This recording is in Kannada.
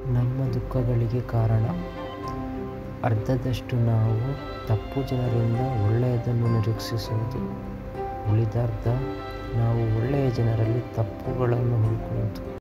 ನಮ್ಮ ದುಃಖಗಳಿಗೆ ಕಾರಣ. ಅರ್ಧದಷ್ಟು ನಾವು ತಪ್ಪು ಜನರಿಂದ ಒಳ್ಳೆಯದನ್ನು ನಿರೀಕ್ಷಿಸುವುದು, ಉಳಿದರ್ಧ ನಾವು ಒಳ್ಳೆಯ ಜನರಲ್ಲಿ ತಪ್ಪುಗಳನ್ನು ಹುಡುಕುವುದು.